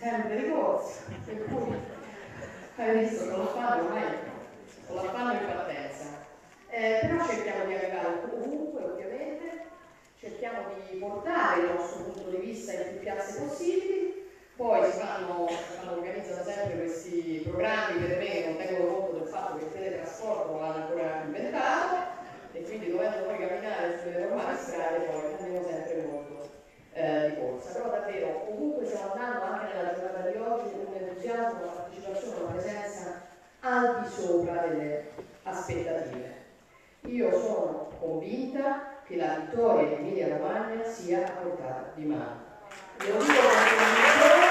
sempre di corsa, per cui avete visto che lo fanno ormai, lo fanno in partenza. Però cerchiamo di arrivare ovunque, ovviamente, cerchiamo di portare il nostro punto di vista in più piazze possibili, poi si organizzano sempre questi programmi per me che non tengono conto del fatto che il teletrasporto non l'hanno ancora inventato e quindi dovendo poi camminare sulle normali strade poi andiamo sempre molto di corsa. Però davvero ovunque stiamo andando, anche nella giornata di oggi, con un entusiasmo, una partecipazione, una presenza al di sopra delle aspettative. Io sono convinta che la vittoria di Emilia Romagna sia a portata di mano. Lo dico con convinzione,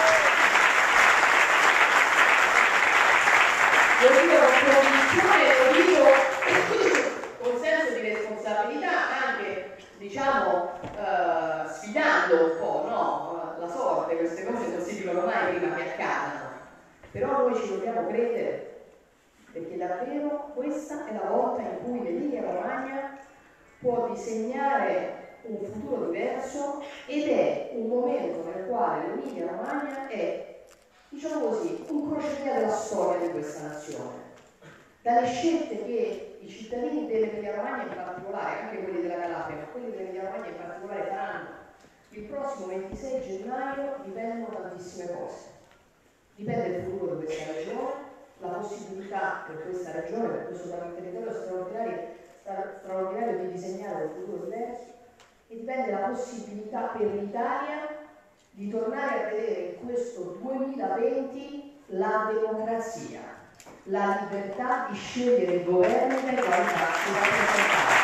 lo dico con senso di responsabilità, anche diciamo sfidando un po', no? La sorte, queste cose non si dicono mai prima che accadano, però noi ci dobbiamo credere, perché davvero questa è la volta in cui l'Emilia Romagna può disegnare un futuro diverso ed è un momento nel quale l'Emilia Romagna è, diciamo così, un crocevia della storia di questa nazione. Dalle scelte che i cittadini dell'Emilia Romagna in particolare, anche quelli della Calabria, ma quelli dell'Emilia Romagna in particolare faranno il prossimo 26 gennaio, dipendono tantissime cose. Dipende il futuro di questa regione, la possibilità per questa regione, per questo territorio straordinario di disegnare un futuro diverso, e dipende la possibilità per l'Italia di tornare a vedere in questo 2020 la democrazia, la libertà di scegliere il governo che poi farsi rappresentare.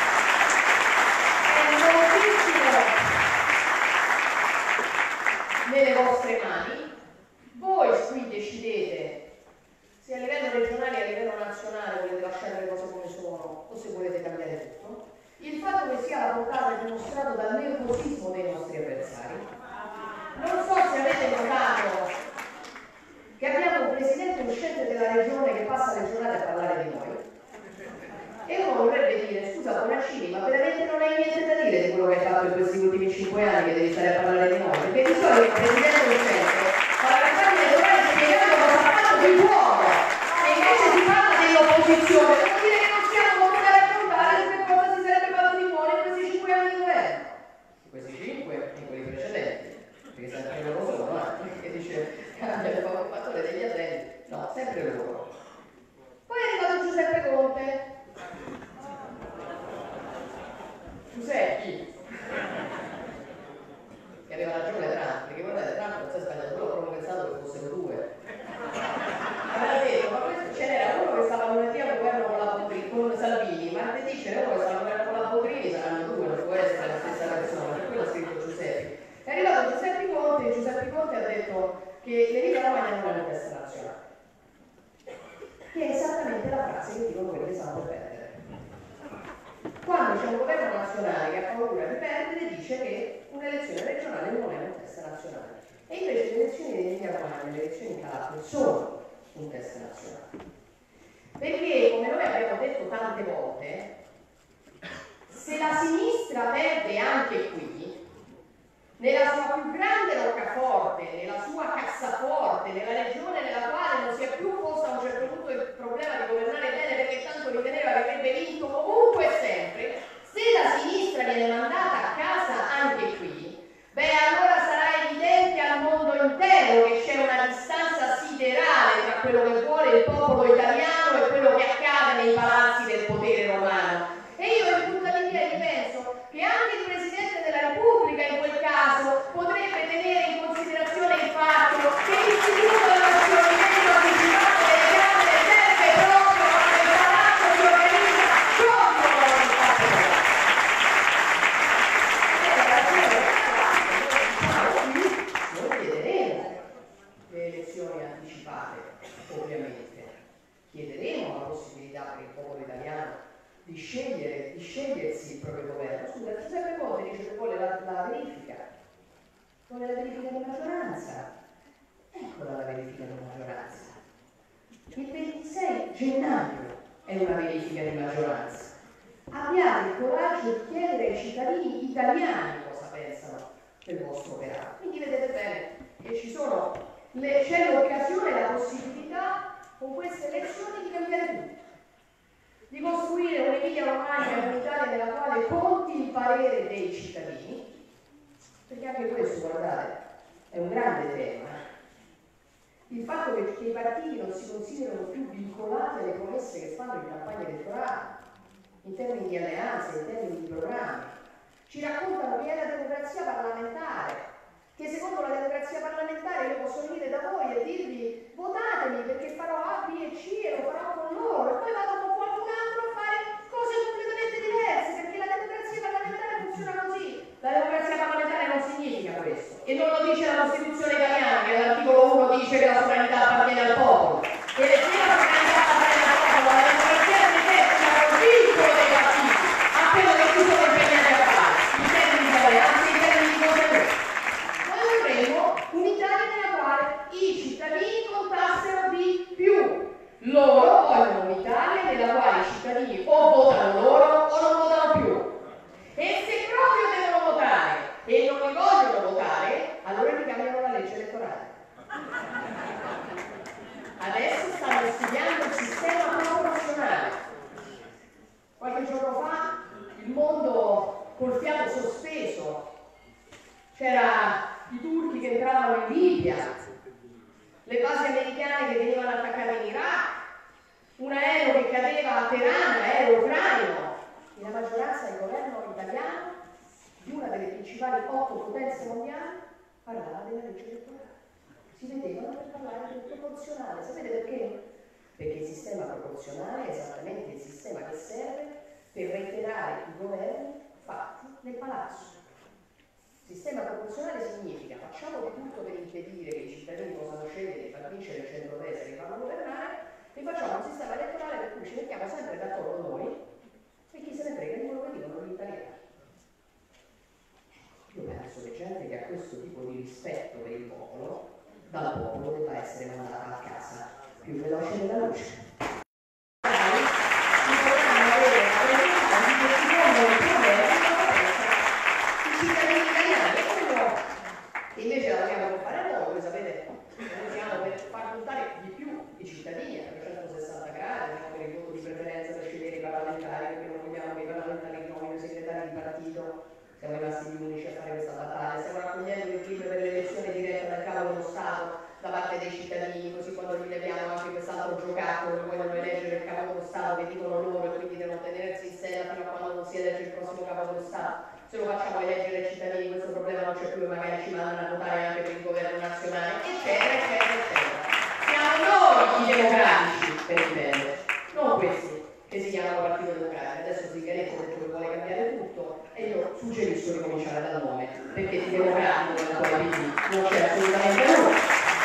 È moltissimo nelle vostre mani, voi qui decidete se a livello regionale e a livello nazionale volete lasciare le cose come sono o se volete cambiare tutto. Il fatto che sia la portata è dimostrato dal nervosismo dei nostri avversari. Non so se avete notato che abbiamo un presidente uscente della regione che passa le giornate a parlare di noi. E uno vorrebbe dire, scusa Bonaccini, ma veramente non hai niente da dire di quello che hai fatto in questi ultimi 5 anni che devi stare a parlare di noi? Perché di solito il presidente uscente fa la campagna elettorale spiegando cosa ha fatto di buono e invece si parla dell'opposizione. Vuol dire che non siamo molto da raccontare su che cosa si sarebbe fatto di buono in questi 5 anni di governo. In questi 5 e in quelli precedenti. Perché sempre loro sono, che dice cambia il fattore degli addetti. No, sempre loro. Poi è arrivato Giuseppe Conte. Giuseppe che aveva ragione Trump, perché guardate Trump non si è sbagliato, quello proprio pensato che fossero due. Aveva detto, ma questo ce n'era uno che stava lunedì al governo con Salvini, martedì ce n'era uno che stava al governo con la Boldrini, saranno due, non può essere la stessa persona, per quello ha scritto Giuseppe. È arrivato Giuseppe Conte e Giuseppe Conte ha detto che l'Emilia Romagna non è una festa nazionale, che è esattamente la frase che dicono quelli che stanno per perdere. Quando c'è un governo nazionale che ha paura di perdere, dice che un'elezione regionale non è un test nazionale. E invece le elezioni di Emilia Romagna, le elezioni in Calabria sono un test nazionale. Perché, come noi abbiamo detto tante volte, se la sinistra perde anche qui, nella sua più grande roccaforte, nella sua cassaforte, nella regione nella quale non si è più posto a un certo punto il problema di governare bene perché tanto riteneva che avrebbe vinto comunque e sempre, se la sinistra viene mandata a casa anche qui, beh allora sarà evidente al mondo intero che c'è una distanza siderale tra quello che vuole il popolo italiano e quello che accade nei palazzi del potere romano. E io in punta di piedi penso che anche il Presidente della Repubblica in quel caso potrebbe tenere in considerazione il fatto che l'istituto della nazionalità partecipato delle Camere serve proprio quando il palazzo si organizza proprio come si fa per noi chiederemo le elezioni anticipate, ovviamente. Chiederemo la possibilità per il popolo italiano di scegliersi il proprio governo. Scusa, Giuseppe Conte dice che vuole la verifica. Vuole la verifica di maggioranza. Eccola la verifica di maggioranza. Il 26 gennaio è una verifica di maggioranza. Abbiate il coraggio di chiedere ai cittadini italiani cosa pensano del vostro operato. Quindi vedete bene che ci sono c'è l'occasione e la possibilità con queste elezioni di cambiare tutto, di costruire un'Emilia Romagna, un'Italia nella quale conti il parere dei cittadini, perché anche questo, guardate, è un grande tema. Il fatto che i partiti non si considerano più vincolati alle promesse che fanno in campagna elettorale, in termini di alleanze, in termini di programmi, ci raccontano che è la democrazia parlamentare, che secondo la democrazia parlamentare io posso venire da voi e dirvi votatemi perché farò A, B e C e lo farò con loro, e poi vado con qualcun altro a fare cose completamente diverse, perché la democrazia parlamentare funziona così. La democrazia parlamentare non significa questo, e non lo dice la Costituzione italiana, che all'articolo 1 dice che la sovranità appartiene al popolo, e se la sovranità appartiene al popolo, la democrazia si esercita col vincolo dei partiti a quello che ci sono impegnati a fare, in termini di alleanze, in termini di contenuti. Noi vorremmo un'Italia nella quale i cittadini contassero di più. Loro vogliono un'Italia nella quale i cittadini o votano loro o non votano più. E se proprio devono votare e non li vogliono votare, allora li cambiano la legge elettorale. Adesso stanno studiando il sistema proporzionale. Qualche giorno fa il mondo col fiato sospeso, c'era i turchi che entravano in Libia, le basi americane che venivano attaccate in Iraq, un aereo che cadeva a Teheran, aereo ucraino, e la maggioranza del governo italiano di una delle principali 8 potenze mondiali parlava della legge elettorale. Si vedevano per parlare del proporzionale. Sapete perché? Perché il sistema proporzionale è esattamente il sistema che serve per reiterare i governi fatti nel palazzo. Il sistema proporzionale significa facciamo di tutto per impedire che i cittadini possano scegliere di far vincere il centrodestra e di farlo governare, e facciamo un sistema elettorale per cui ci mettiamo sempre d'accordo noi e chi se ne frega di quello che dicono gli italiani. Io penso che gente che ha questo tipo di rispetto per il popolo, dal popolo debba essere mandata a casa più veloce della luce. E invece lavoriamo per fare noi, voi sapete, lavoriamo per far contare di più i cittadini a 360 gradi, no? Per il voto di preferenza per scegliere i parlamentari, perché non vogliamo che i parlamentari nomino i segretari di partito, siamo rimasti gli unici a fare questa battaglia, stiamo raccogliendo il film per l'elezione diretta dal capo dello Stato da parte dei cittadini, così quando rileviamo anche quest'altro giocattolo che vogliono eleggere il capo dello Stato che dicono loro e quindi devono tenersi in sella fino a quando non si elegge il prossimo capo dello Stato. Se lo facciamo eleggere ai cittadini questo problema non c'è più e magari ci mandano a votare anche per il governo nazionale, eccetera, eccetera, eccetera. Siamo noi i democratici, per intendere, non questi che si chiamano Partito Democratico. Adesso Zingaretti ha detto che vuole cambiare tutto e io suggerisco di cominciare dal nome, perché di democratico nella tua PD non c'è assolutamente nulla.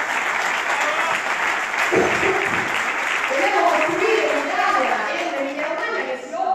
Dobbiamo costruire un'Italia e un'Emilia Romagna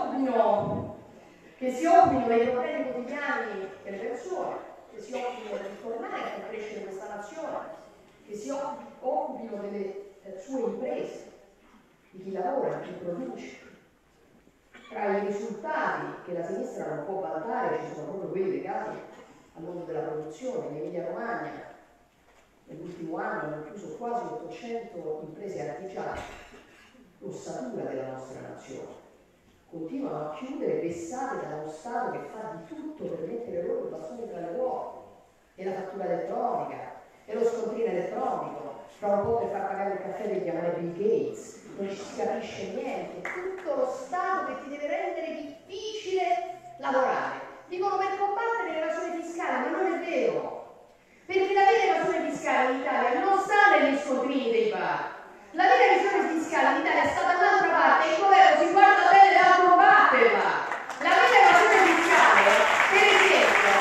che si occupino dei problemi quotidiani delle persone, che si occupino di tornare a far crescere questa nazione, che si occupino delle sue imprese, di chi lavora, di chi produce. Tra i risultati che la sinistra non può vantare ci sono proprio quelli legati al mondo della produzione. In Emilia Romagna nell'ultimo anno hanno chiuso quasi 800 imprese artigiane, l'ossatura della nostra nazione. Continuano a chiudere vessate da uno Stato che fa di tutto per mettere loro il bastone tra le ruote, e la fattura elettronica, e lo scontrino elettronico, fra un po' per far pagare il caffè devi chiamare Bill Gates, non ci si capisce niente, tutto lo Stato che ti deve rendere difficile lavorare. Dicono per combattere l'evasione fiscale, ma non è vero, perché la vera evasione fiscale in Italia non sta negli scontrini dei bar. La vera evasione fiscale in Italia sta dall'altra parte e il governo si guarda bene da combatterla. La vera evasione fiscale, per esempio,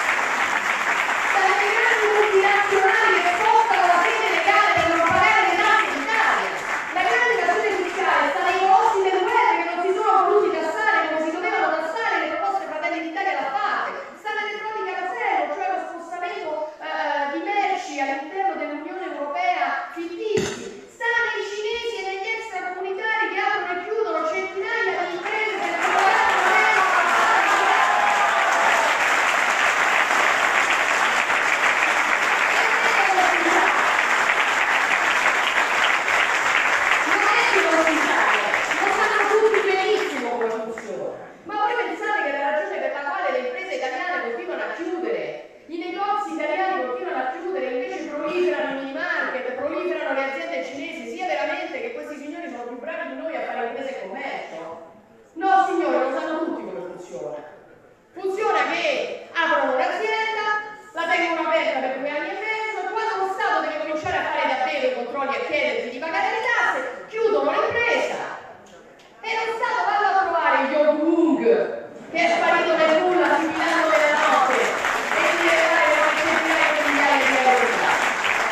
dalle grandi multinazionali che spostano la sede legale per non pagare le tasse in Italia. La grande evasione fiscale sta nei costi del web che non si sono voluti tassare come si dovevano tassare, le proposte Fratelli d'Italia l'ha fatte. Sta nell'elettronica da zero, chiudono l'impresa. E lo Stato vanno a trovare Jong Ung, che è sparito nel nulla filando delle note e si deve dare qualche centinaia di migliaia di euro di tasse.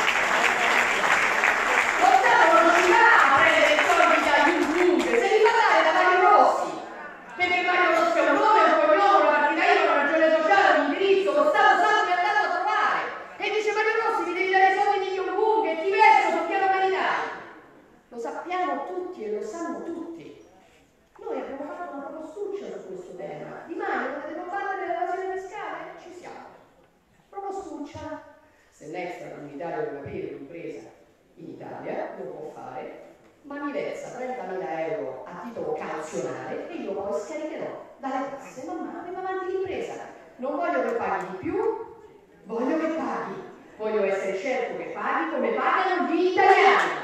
Lo Stato non ci va a prendere i soldi da Jong Ung, se li fa dare da Mario Rossi, perché Mario Rossi è un nome, un cognome, una partita IVA, una ragione sociale, un indirizzo. Lo Stato sa dove è andato a trovare e dice: Mario Rossi, mi devi dare i soldi di Jong Ung e ti verso perché lo meritai. Lo sappiamo tutti e lo sanno tutti. Noi abbiamo fatto una propostuccia su questo tema. Di Maio, volete combattere l'evasione fiscale? Ci siamo. Propostuccia. Se Nextra Comunitaria vuole aprire un'impresa in Italia, lo può fare, ma mi versa 30.000 euro a titolo cauzionale e io poi scaricherò dalle tasse man mano che va avanti l'impresa. Non voglio che paghi di più, voglio che paghi. Voglio essere certo che paghi come pagano gli italiani.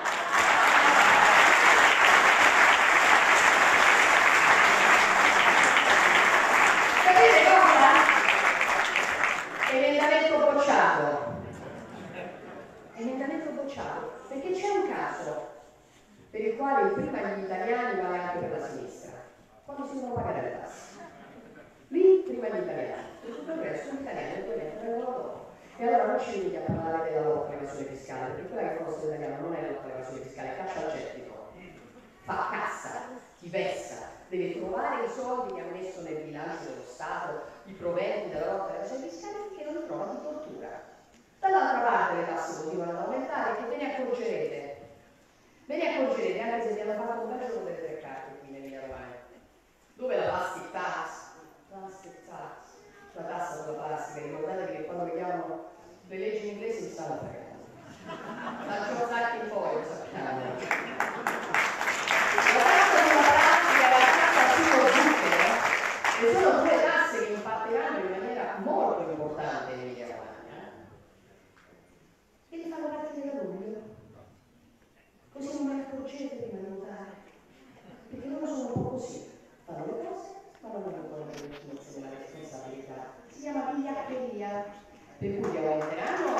Emendamento bocciato, perché c'è un caso per il quale prima gli italiani vale anche per la sinistra, quando si devono pagare le tasse. Lì prima gli italiani, e tutto il resto gli italiani ovviamente vengono dopo. E allora non ci limiti a parlare della lotta all'evasione fiscale, perché quella che fa lo Stato italiano non è la lotta all'evasione fiscale, è caccia al gettito, fa cassa, ti vessa, deve trovare i soldi che ha messo nel bilancio dello Stato, i proventi della lotta all'evasione fiscale, che non li trova di tortura. Dall'altra parte le tasse continuano ad aumentare, che ve ne accorgerete, anche se vi hanno fatto un bel gioco delle tre carte qui in Emilia Romagna, dove la plastic tax, la tassa sulla plastica. Ricordatevi che quando vediamo le leggi in inglese si stanno fregando, dal Jones Act in poi lo sappiamo. La tassa sulla plastica e la tassa sullo zucchero, che sono due tasse che impatteranno in maniera molto importante in Emilia Romagna, e li fanno partire da luglio, così non ve ne accorgete prima di votare, perché loro sono un po' così, fanno le cose ma non hanno ancora la definizione della responsabilità. Si chiama vigliaccheria, per cui aumenteranno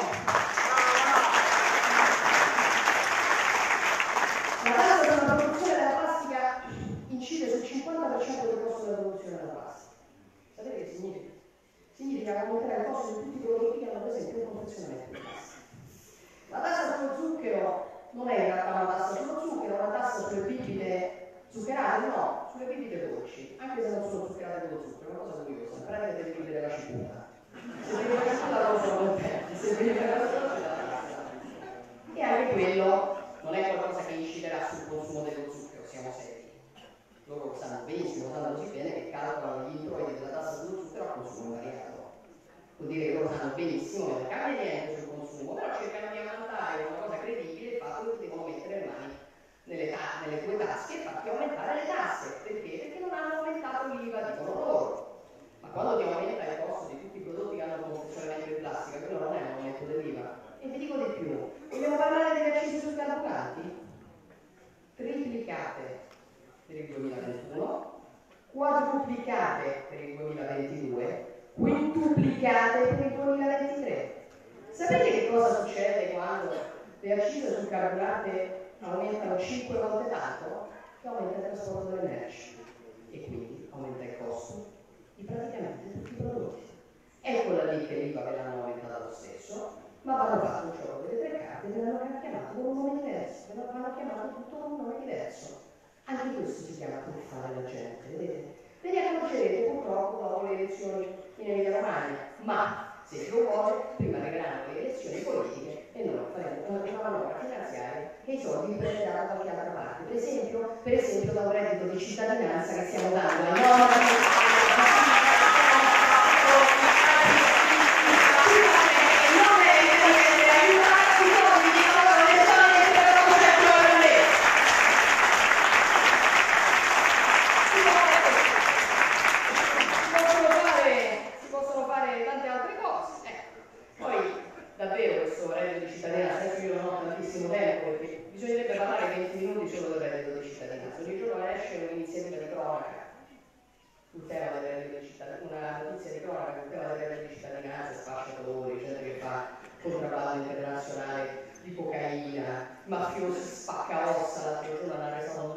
la tassa sulla produzione della plastica, incide sul 50% del costo della produzione della plastica. Sapete che significa? Significa aumentare il costo di tutti i prodotti che hanno per esempio il confezionamento di plastica. La tassa sullo zucchero non è in realtà una tassa sullo zucchero, è una tassa sulle bibite zuccherate, no, sulle bibite dolci, anche se non sono zuccherate con lo zucchero, è una cosa curiosa, prendete le bibite della cipolla. Se vi la cipolla non sono contenti, se vi la dolce la tassa. E anche quello non è qualcosa che inciderà sul consumo dello zucchero, siamo seri. Loro lo sanno benissimo, sanno così bene che calcolano gli introiti della tassa sullo zucchero a consumo invariato. Vuol dire che loro sanno benissimo che non cambia niente sul consumo, però cercano di ammantare una cosa credibile il fatto che ti devono mettere le mani nelle tue tasche e farti aumentare le tasse. Perché? Perché non hanno aumentato l'IVA, dicono loro. Ma quando ti aumenta il costo di tutti i prodotti che hanno confezionamento di plastica, quello non è un aumento dell'IVA. E vi dico di più, vogliamo parlare delle accise sui carburanti? Triplicate per il 2021, quadruplicate per il 2022, quintuplicate per il 2023. Sapete che cosa succede quando le accise sul carburante aumentano 5 volte tanto? Che aumenta il trasporto delle merci e quindi aumenta il costo di praticamente tutti i prodotti. Eccola lì che l'IVA ve l'hanno aumentata lo stesso, ma vanno fatto un gioco delle tre carte e ve l'hanno chiamato con un nome diverso, ve l'hanno chiamato tutto con un nome diverso. Anche questo si chiama truffare la gente, vedete? Ve ne accorgerete purtroppo dopo le elezioni in Emilia Romagna, ma se Dio vuole, prima arriveranno le elezioni politiche e noi faremo una manovra finanziaria che i soldi li prenderanno da qualche altra parte, per esempio da un reddito di cittadinanza che stiamo dando ai nostri. Davvero questo reddito di cittadinanza, adesso io non ho tantissimo tempo perché bisognerebbe parlare 20 minuti solo del reddito di cittadinanza. Ogni giorno esce un'iniziativa di cronaca sul tema del reddito di cittadinanza, una notizia di cronaca sul tema del reddito di cittadinanza, spacciatori, gente che fa contrabbando internazionale di cocaina, mafiosi spaccaossa, l'altro giorno hanno arrestato un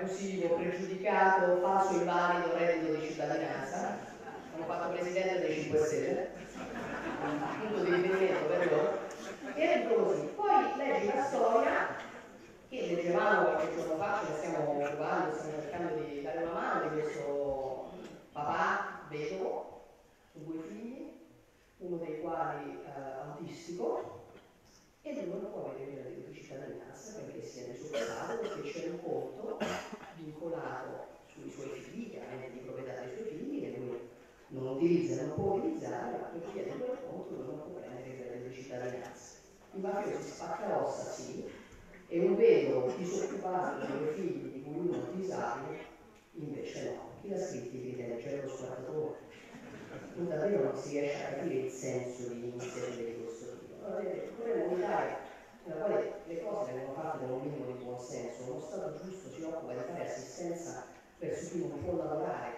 abusivo, pregiudicato, falso invalido, reddito di cittadinanza. Hanno fatto presidente dei 5 Stelle, un punto di riferimento per loro. E è tutto così. Poi leggi la storia che leggevamo qualche giorno fa, ce ne stiamo occupando, stiamo cercando di dare una mano di questo papà vedovo con 2 figli, uno dei quali autistico, e lui non può avere il reddito di cittadinanza perché si è risultato perché c'è un conto vincolato sui suoi figli, chiaramente di proprietà dei suoi figli, che lui non utilizza, non può utilizzare, ma per chiedere quel conto lui non può prendere il reddito di cittadinanza. Il mafioso si spacca l'ossa, sì, e un vedovo disoccupato dei 2 figli, di cui uno è disabile, invece no. Chi l'ha scritto i criteri? C'era lo squadratore. Davvero non si riesce a capire il senso di iniziative di questo tipo. Allora, vedete, vorremmo un'Italia nella quale le cose vengono fatte con un minimo di buon senso. Uno Stato giusto si occupa di fare assistenza verso chi non può lavorare,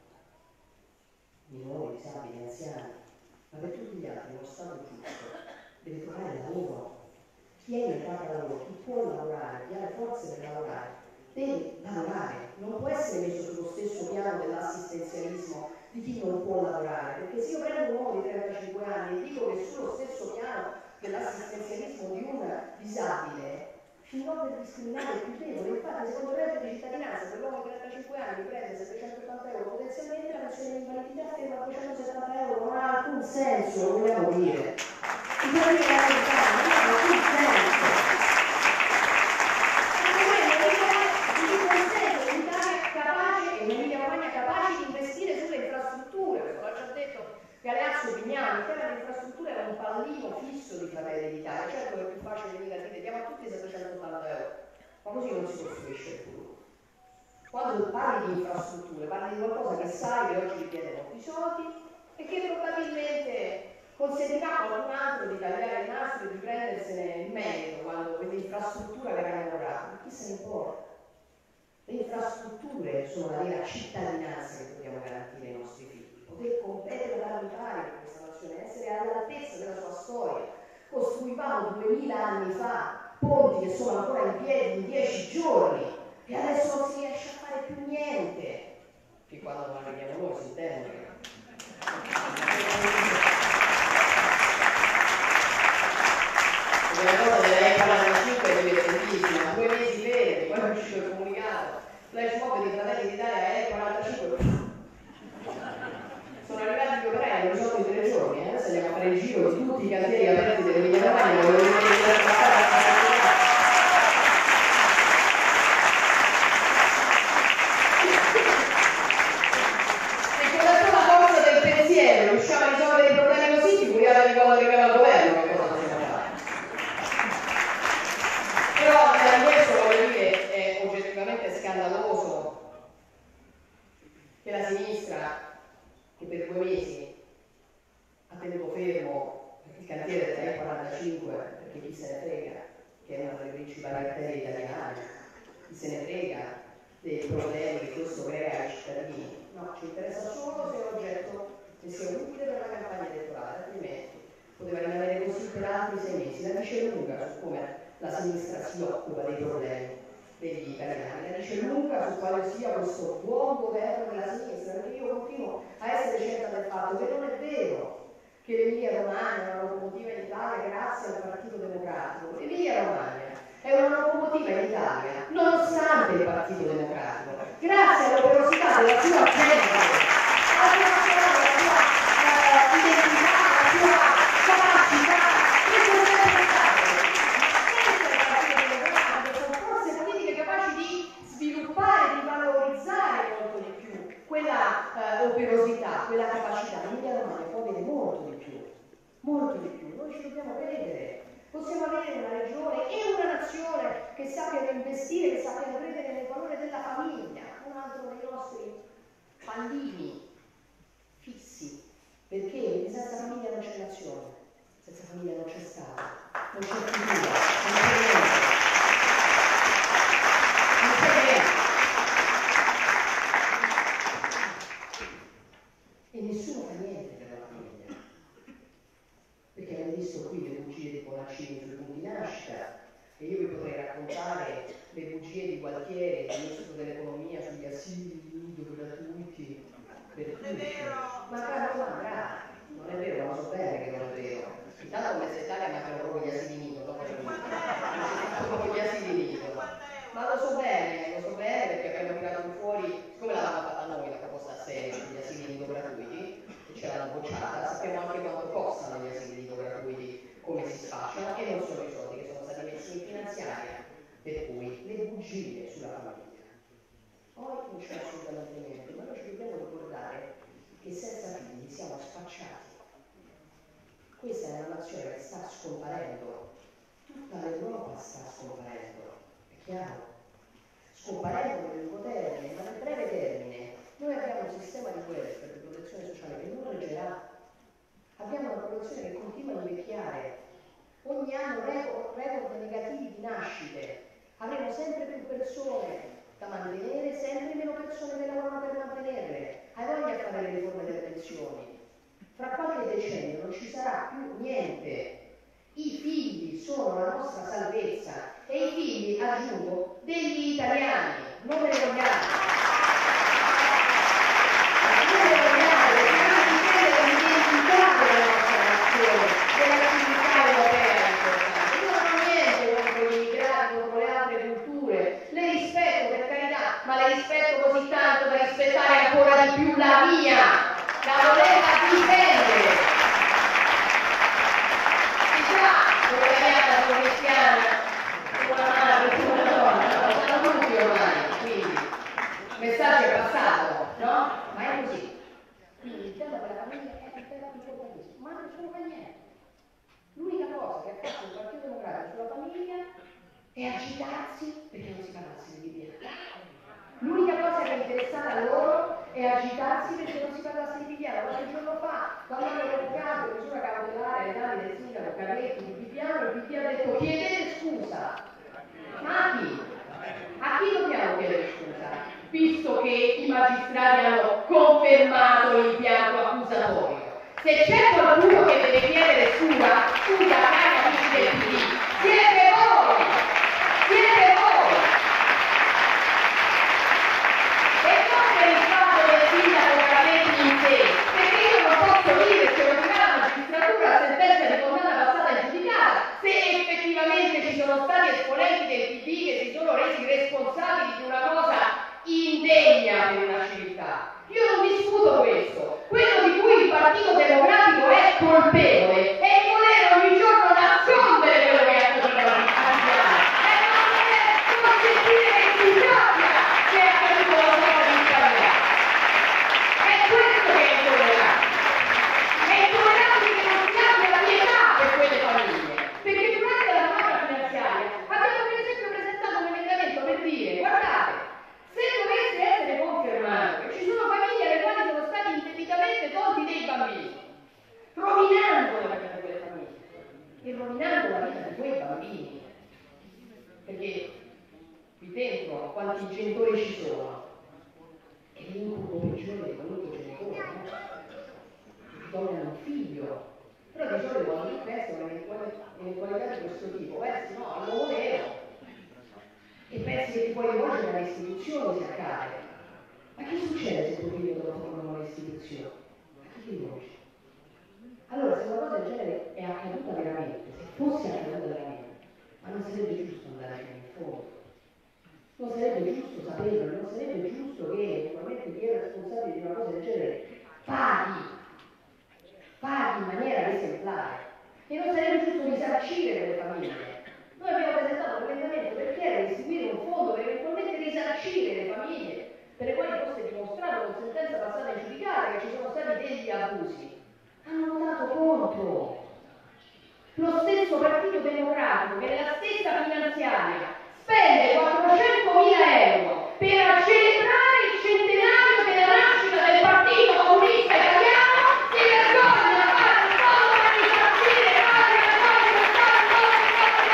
minori, disabili, anziani, ma per tutti gli altri uno Stato giusto deve trovare lavoro. Chi è in età da lavoro, chi può lavorare, chi ha le forze per lavorare, deve lavorare, non può essere messo sullo stesso piano dell'assistenzialismo di chi non può lavorare, perché se io prendo un uomo di 35 anni e dico che sullo stesso piano dell'assistenzialismo di un disabile finirò per discriminare il più debole. Infatti secondo il reddito di cittadinanza per l'uomo di 35 anni prende 780 euro, potenzialmente la pensione di invalidità ferma a 270 euro, non ha alcun senso, lo vogliamo dire. I giorni che hanno fatto non hanno alcun senso. Galeazzo Pignani, che era l'infrastruttura, era un pallino fisso di Fratelli d'Italia. Certo che è più facile mica dire diamo a tutti 780 euro, ma così non si costruisce il futuro. Quando tu parli di infrastrutture, parli di qualcosa che sai che oggi richiede molti soldi e che probabilmente consentirà a qualcun altro di tagliare il nastro e di prendersene il merito quando quell'infrastruttura verrà lavorata. Chi se ne importa? Le infrastrutture sono la vera cittadinanza che dobbiamo garantire ai nostri figli. Poter competere all'unitario in questa nazione, essere all'altezza della sua storia. Costruivamo 2000 anni fa ponti che sono ancora in piedi in 10 giorni e adesso non si riesce a fare più niente. Fin quando non arriviamo noi, si intende. La cosa della E45 è divertentissima, 2 mesi veri, poi è uscito il comunicato, flash mob di Fratelli d'Italia E45. Sono arrivati gli operai, non sono in 3 giorni, adesso andiamo a fare il giro di tutti i cantieri aperti dell'Emilia Romagna, dove e con la sola forza del pensiero riusciamo a risolvere i problemi così, figuriamoci cosa arriverà al governo, che cosa possiamo fare. Però questo voglio dire è oggettivamente scandaloso che la sinistra, che per 2 mesi ha tenuto fermo il cantiere della E45, perché chi se ne frega, che è una delle principali arterie italiane, chi se ne frega dei problemi che questo crea ai cittadini. No, ci interessa solo se è oggetto che sia utile per la campagna elettorale, altrimenti poteva rimanere così per altri 6 mesi. La dice lunga su come la sinistra si occupa dei problemi degli italiani, la dice lunga su quale sia questo buon governo della sinistra, perché io continuo a essere certa del fatto che non è vero che l'Emilia Romagna è una locomotiva in Italia grazie al Partito Democratico. L'Emilia Romagna è una locomotiva in Italia nonostante il Partito Democratico, grazie all'operosità della sua gente, alla sua storia, alla sua identità, alla sua capacità. Questo è sempre stato. Sono forze politiche capaci di sviluppare, di valorizzare molto di più quella operosità, quella capacità. L'Emilia Romagna può avere molto di più, molto di più. Noi ci dobbiamo credere. Possiamo avere una regione e una nazione che sappiano investire, che sappiano credere nel valore della famiglia, un altro dei nostri pallini fissi, perché senza famiglia non c'è nazione, senza famiglia non c'è Stato, non c'è cultura, non c'è niente. Non c'è niente. E nessuno fa niente per la famiglia. Perché avete visto qui le bugie di Bonaccini sui punti di nascita e io vi potrei raccontare le bugie bugie di Gualtieri, il ministro dell'economia, sugli asili nido gratuiti per tutti. Ma Carlo Andrà, non è vero, lo so bene che non è vero. Intanto in Mezza Italia mancano proprio gli asili nido, dopo proprio gli asili nido. Ma lo so bene perché abbiamo tirato fuori, siccome l'avevamo fatta noi la proposta seria sugli asili nido gratuiti, e ce l'hanno bocciata, sappiamo anche quanto costano gli asili nido gratuiti, come si sfasciano, e non sono i soldi che sono stati messi in finanziaria, per cui le bugie sulla famiglia. Poi non c'è assolutamente niente, ma noi ci dobbiamo ricordare che senza figli siamo spacciati. Questa è una nazione che sta scomparendo, tutta l'Europa sta scomparendo, è chiaro? Scomparendo nel lungo termine, ma nel breve termine noi abbiamo un sistema di welfare, di protezione sociale che non reggerà. Abbiamo una popolazione che continua a invecchiare, ogni anno record negativi di nascite, avremo sempre più persone da mantenere, sempre meno persone che lavorano per mantenerle. Hai voglia di fare le riforme delle pensioni? Fra qualche decennio non ci sarà più niente. I figli sono la nostra salvezza e i figli, aggiungo, degli italiani, non delle italiane. Non delle italiane, perché non si crede l'identità della nostra nazione, della civiltà europea importante. Io non ho niente contro gli immigrati, contro le altre culture, le rispetto per carità, ma le rispetto così tanto da rispettare ancora di più la mia, da volerla difendere. Sono italiana, sono cristiana, sono una madre, sono una donna, lo sanno tutti ormai, quindi il messaggio è passato, no? Ma è così. Quindi il tema della famiglia è il tema più importantissimo, ma non ce lo fa niente. L'unica cosa che ha fatto il Partito Democratico sulla famiglia è agitarsi perché non si parlasse di Bibbiano. L'unica cosa che è interessata a loro è agitarsi perché non si parlasse di Bibbiano. Qualche giorno fa, quando hanno revocato la misura cautelare ai danni del sindaco Carletti di Bibbiano, il PD ha detto chiedete scusa. Ma a chi? A chi dobbiamo chiedere scusa? Visto che i magistrati hanno confermato l'impianto accusatorio. Se c'è qualcuno che deve chiedere scusa, cari amici del PD, siete voi! Siete voi! E non per il fatto del sindaco Carletti in sé, perché io non posso dire se lo dirà la magistratura la sentenza di condanna passata in giudicata, se effettivamente ci sono stati esponenti del PD che si sono resi responsabili di una cosa indegna per una civiltà. Io non discuto questo. Quello di cui il Partito Democratico è colpevole è il volere ogni giorno nascondere quello che ha accaduto alla cristiana e non voler consentire che si sappia che è accaduto alla sua cristiana. È questo che è intollerabile. È intollerabile che non si abbia la pietà per quelle famiglie. Perché durante la manovra finanziaria abbiamo per esempio presentato un emendamento per dire, guardate, se dovesse essere confermato che ci sono famiglie alle quali sono stati indebitamente tolti dei bambini, rovinando la vita di quelle famiglie e rovinando la vita di quei bambini, perché qui dentro quanti genitori ci sono? È l'incubo peggiore di qualunque genitore, no? Ti togliano un figlio, però di solito quando tu pensi a un'eventualità di questo tipo, pensi no, al nuovo nero, e pensi che ti puoi rivolgere alle istituzioni se accade. Ma che succede se tuo figlio te lo formano alle istituzioni? A chi ti rivolgi? Allora, se una cosa del genere è accaduta veramente, se fosse accaduta veramente, ma non sarebbe giusto andare fino in fondo. Non sarebbe giusto saperlo, non sarebbe giusto che eventualmente chi è responsabile di una cosa del genere paghi in maniera esemplare. E non sarebbe giusto risarcire quelle famiglie. Noi abbiamo presentato un emendamento per chiedere di istituire un fondo per eventualmente risarcire le famiglie per le quali fosse dimostrato con sentenza passata in giudicata che ci sono stati degli abusi. Hanno dato conto. Lo stesso Partito Democratico che nella stessa finanziaria spende 400.000 euro per celebrare il centenario della nascita del Partito Comunista Italiano si vergogna a fare un fondo per risarcire madri e padri che stanno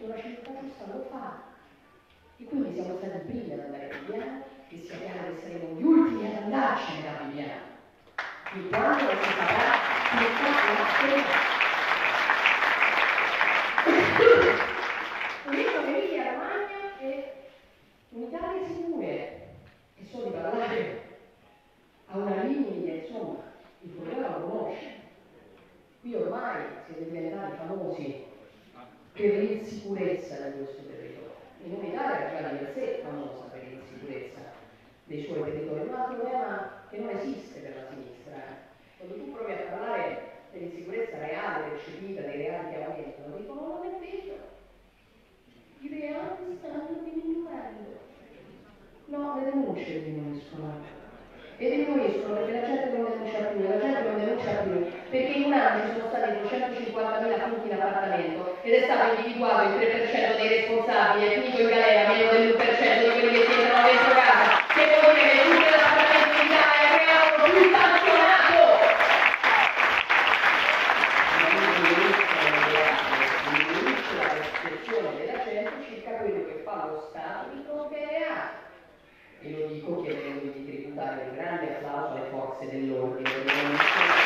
la civiltà giusta lo fa. E quindi siamo stati i primi ad andare a Bibiano e sappiamo che saremo gli ultimi ad andarcene da Bibiano. E quando non si farà, che fa Unito l'Emilia Romagna è un'Italia sicure, e so di parlare a una linea, insomma, il problema lo conosce. Qui ormai siete diventati famosi per l'insicurezza di questo territorio. In Italia è già di per sé famosa per l'insicurezza dei suoi territori, un altro tema che non esiste per la sinistra. Quando tu provi a parlare dell'insicurezza reale, percepita, dei reali che aumentano, dicono non è vero. I reali stanno diminuendo. No, le denunce diminuiscono. E diminuiscono perché la gente non denuncia più, perché in un anno ci sono stati 250.000 furti in appartamento ed è stato individuato il 3% dei responsabili, è finito in galera meno dell'1% di quelli che si entrano dentro casa, che vuol dire che tutte le appartamenti in Italia è un reato più sanzionato. Diminuisce la percezione della gente circa quello che fa lo Stato di fronte ai reati. E lo dico chiedendo di tributare un grande applauso alle forze dell'ordine, perché non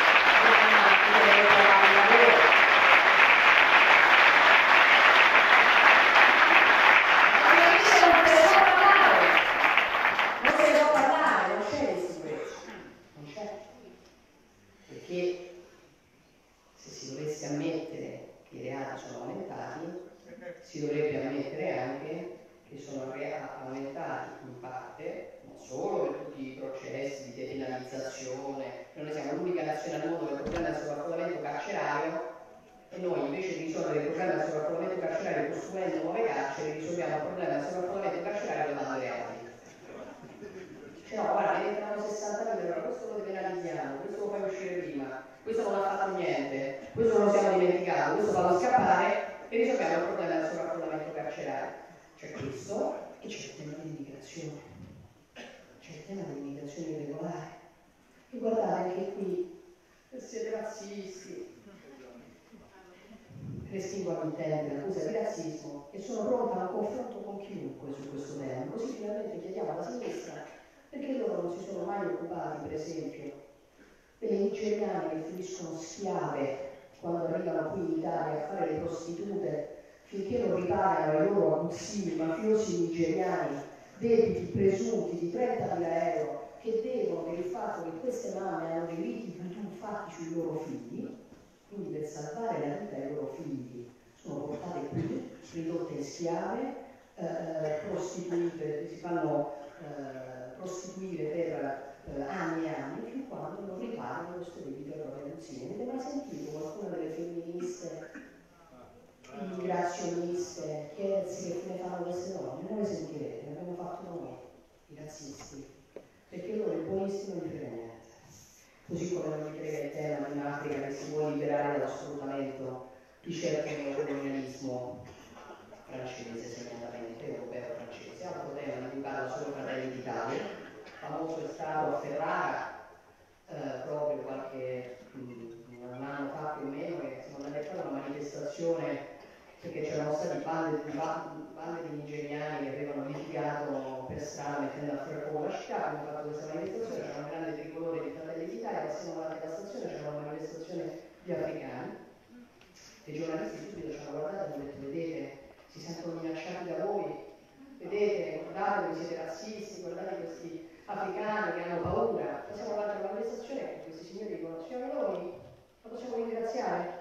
se ne può parlare, non c'è di sicurezza, non c'è. Perché se si dovesse ammettere che i reati sono aumentati, si dovrebbe ammettere anche che sono aumentati in parte, non solo per tutti i processi di depenalizzazione, noi siamo l'unica nazione al mondo che il problema del sovraffollamento carcerario e noi invece di risolvere il problema del sovraffollamento carcerario costruendo nuove carceri, risolviamo il problema del sovraffollamento carcerario dando reati. Cioè no, guarda, ne entrano 60.000, questo lo depenalizziamo, questo lo fai uscire prima, questo non ha fatto niente, questo non lo siamo dimenticato, questo fallo scappare e risolviamo il problema del sovraffollamento carcerario. C'è questo e c'è il tema dell'immigrazione. C'è il tema dell'immigrazione irregolare. E guardate anche qui, siete razzisti. Respingo a intendere l'accusa di razzismo e sono pronta a un confronto con chiunque su questo tema. Così finalmente chiediamo alla sinistra perché loro non si sono mai occupati, per esempio, delle nigeriane che finiscono schiave quando arrivano qui in Italia a fare le prostitute, finché non ripagano ai loro abusivi mafiosi nigeriani debiti presunti di 30.000 euro che devono per il fatto che queste mamme hanno dei riti fatti sui loro figli, quindi per salvare la vita ai loro figli sono portate qui, ridotte in schiave, prostituite, si fanno prostituire per anni e anni fin quando non ripagano questo debito ai loro abusivi. Avete mai sentito qualcuna delle femministe immigrazioniste chiedersi che fine fanno queste donne? Non le sentirete, ne abbiamo fatto noi, i razzisti, perché loro il buonissimo non gli frega niente. Così come non gli frega il tema di un'Africa che si vuole liberare dallo sfruttamento di certo colonialismo francese, segnatamente europeo francese. Altro tema di cui parla solo Fratelli d'Italia, famoso è stato a Ferrara proprio un anno fa più o meno, che siamo andati a fare una manifestazione perché c'erano stati bande di nigeriani che avevano litigato per strada mettendo a fuoco la città. Abbiamo fatto questa manifestazione, c'era un grande tricolore di Fratelli d'Italia, passiamo davanti alla stazione, c'era una manifestazione di africani e i giornalisti subito ci hanno guardato e hanno detto: vedete, si sentono minacciati da voi, vedete, guardate come siete razzisti, guardate questi africani che hanno paura. Passiamo davanti alla manifestazione e questi signori dicono: signori, noi la possiamo ringraziare?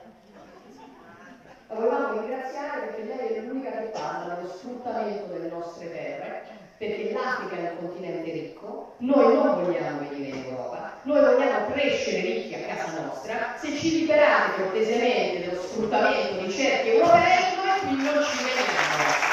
La volevamo ringraziare perché lei è l'unica che parla dello sfruttamento delle nostre terre, perché l'Africa è un continente ricco, noi non vogliamo venire in Europa, noi vogliamo crescere ricchi a casa nostra, se ci liberate cortesemente dello sfruttamento di certi europei, noi qui non ci veniamo.